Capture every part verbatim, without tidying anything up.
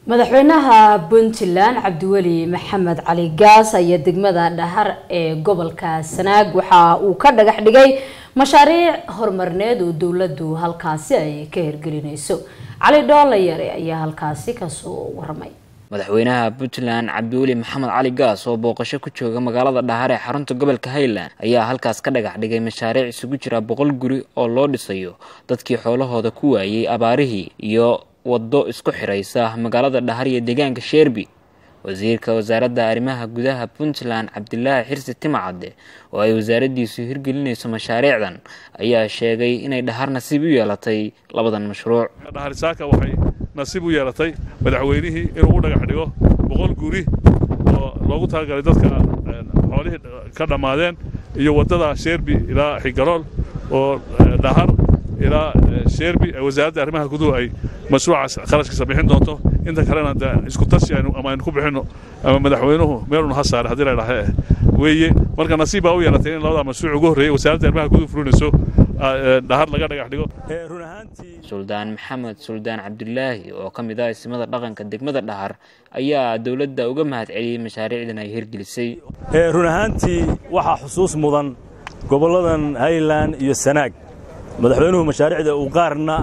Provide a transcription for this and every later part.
madaxweynaha Puntland Cabdiweli Maxamed Cali Gaas ayaa degmada Dhahar ee gobolka Sanaag waxa uu ka dhagax dhigay mashaariic horumarineed oo dawladdu halkaasi ay ka hirgelinayso. Cali Doolayare ayaa halkaasi ka soo warmay. madaxweynaha Puntland Cabdiweli Maxamed Cali Gaas oo booqasho ku jooga magaalada Dhahar ee xarunta gobolka Highland ayaa halkaas ka dhagax dhigay mashaariic isugu jira boqol guri oo loo dhisayo dadkii xoolahooda ku waayay abaarihii iyo wado isku xiraysa magaalada Dhahar iyo deegaanka Sherbi. wasiirka wasaaradda arrimaha gudaha Puntland Cabdilaahi Xirsi Timacade oo ay wasaaraddiisu hirgelinayso mashaariicdan ayaa sheegay inay Dhahar nasiib u yeelatay labadan mashruuc. Dhahar saaka waxay nasiib u yeelatay madaxweynihii inuu u dhagax dhigo boqol guri oo loogu talagalay dadka xoolihii ka dhamaadeen iyo wadada Sherbi ilaa Xigarool oo Dhahar ilaa Sherbi wasaaradda arrimaha gudaha ay mashruucaas qarashkiisa bixin doonto inta kalena isku tashi ama aan ku bixino ama madaxweynuhu meeluna hasaar hadii la yiraahdo weeye marka nasiib u yeelatay in labada mashruuc ugu horeeyay wasaaradda arrimaha gudaha fulinayso Dhahar laga dhagax dhigo. run ahaantii Suldaan Maxamed Suldaan Cabdilaahi oo ka mid ah ismada dhaqanka degmada Dhahar ayaa dawladda uga mahadceliyay mashaariicdan ay hirgelisay. run ahaantii waxa xusuus mudan goboladan Highland iyo Sanaag madaxweynuhu mashaariicda uu qaarna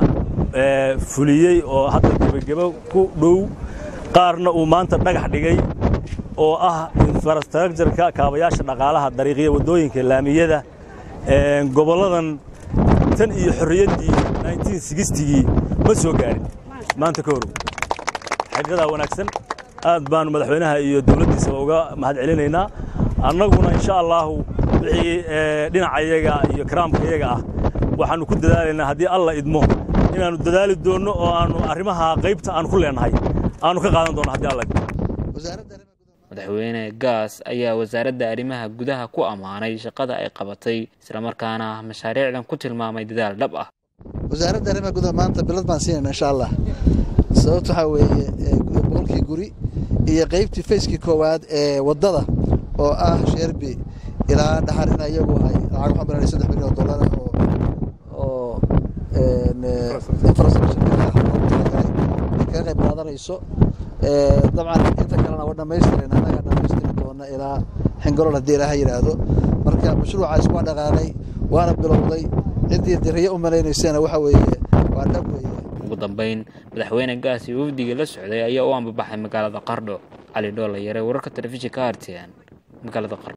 fuliyay oo hadda gabagabo ku dhow qaarna uu maanta dhagax dhigay oo ah infrastructure-ka kaabayaasha dhaqaalaha dariiqyada wadooyinka laamiyada ee goboladan tan iyo xorriyadii nineteen sixty-gii ma soo gaarin maanta ka hor xaqada wanaagsan aad baan madaxweynaha iyo dawladdiisa uga mahadcelinaynaa annaguna insha Allah wixii dhinacayaga iyo karaamkayaga ah waxaanu ku dadaalaynaa hadii Allah idmo inaanu dadaali doono oo aanu arrimaha qaybta aan ku leenahay aanu ka qaadan doono hadii Allah madaxweyne Gaas ayaa wasaaradda arrimaha gudaha ku amaanay shaqada ay qabatay isla markaana mashaariicdan ku tilmaamay dadaal dhab ah. wasaaradda arrimaha gudaha maanta bilad baan siinayna insha Allah sababtu waxa weeye boqolkii guri iyo qaybtii facekii koowaad ee wadada oo ah Sherbi ilaa Dhahar in ayagu ay lacag waxaan baranay saddex milyan oo dollar oo oo ee infrastructure ka qayb qaadanayso ee dabcan inta kalena waa dhameystireen anaga dhameystireen doona ilaa Xigarool hadii Ilaahay yiraahdo marka mashruucaas waa dhaqaalay waana bilowday cidii diriye u maleynaysan waxa weeye waa dhab weeye. ugu dambeyn madaxweyne Gaas iyo wafdiga la socday ayaa u ambabaxay magaalada Qardho. Cali Doolayare wararka telefishinka R T N magaalada Qardho.